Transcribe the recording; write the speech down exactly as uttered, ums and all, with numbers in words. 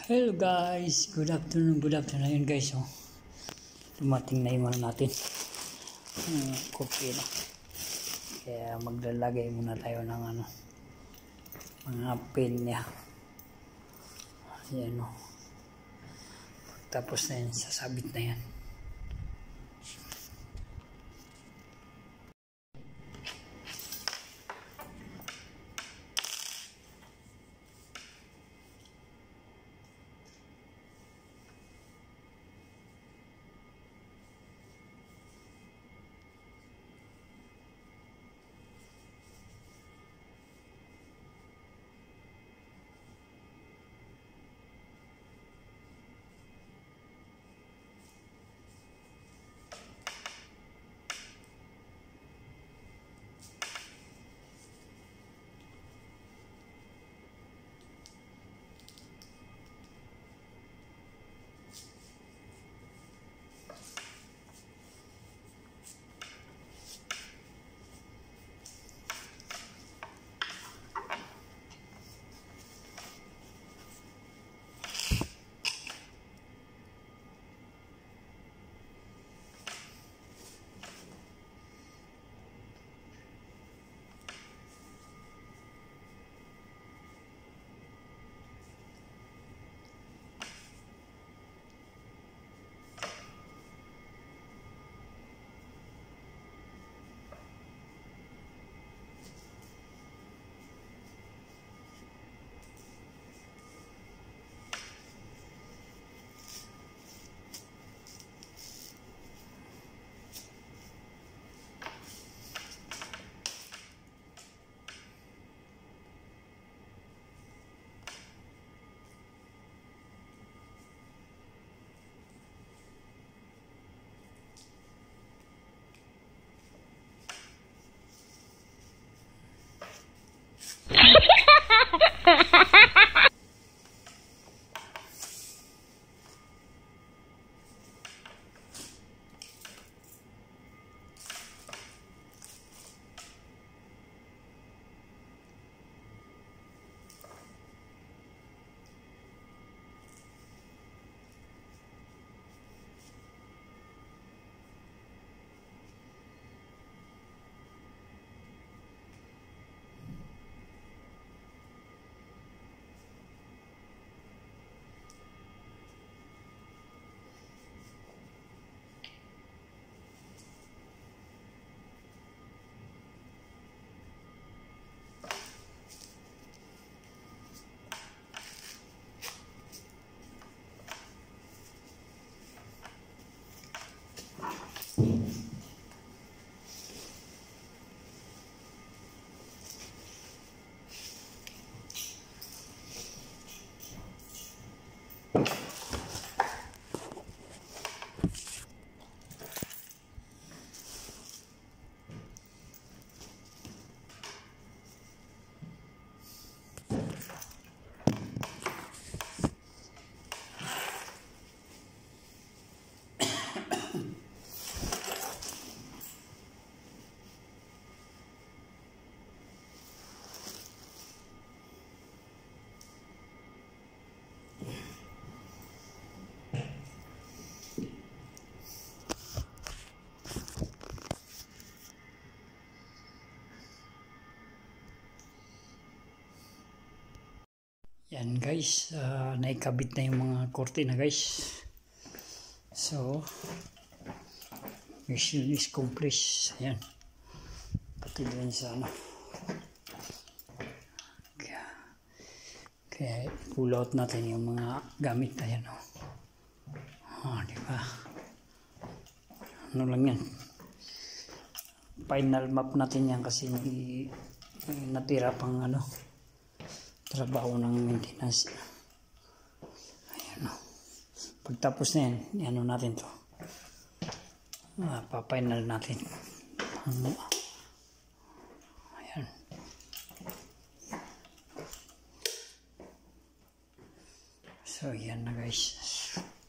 Hello guys, good afternoon, good afternoon. Ayun guys, oh. Dumating na yung ano natin. Hmm, coffee na. Kaya maglalagay muna tayo ng ano, mga pinya. Ayan, oh. Tapos na yan, sasabit na yan. Yan guys, uh, naikabit na yung mga kortina guys. So, mission is complete. Ayan. Pati din sa ano. Kaya, kaya pull out natin yung mga gamit. Ayan o. Oh. Oh, diba? Ano lang yan. Final map natin yan kasi may, may natira pang ano. Trabaho ng maintenance. Ayan o. Pagtapos na yan, ano natin to. Ah, pa-final natin. Ayan. So, yan na guys.